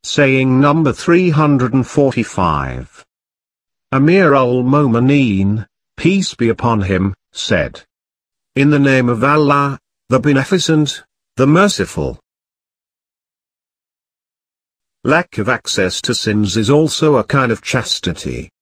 Saying number 345. Amir al-Momineen, peace be upon him, said, "In the name of Allah, the Beneficent, the Merciful." Lack of access to sins is also a kind of chastity.